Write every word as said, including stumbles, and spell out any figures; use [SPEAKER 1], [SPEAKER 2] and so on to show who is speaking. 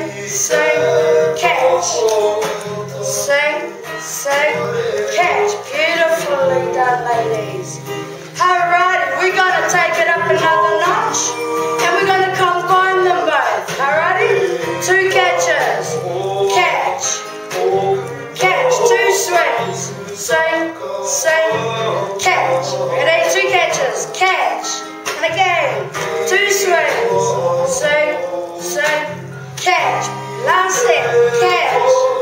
[SPEAKER 1] sing, catch. Sing, sing, catch. Beautifully done, ladies. Alrighty, we're gonna take it up another notch, and we're gonna combine them both. Alrighty, two catches, catch, catch, two swings, sing, sing, catch. Ready? Two catches, catch, and again, two swings, sing, sing, catch. Last set, catch.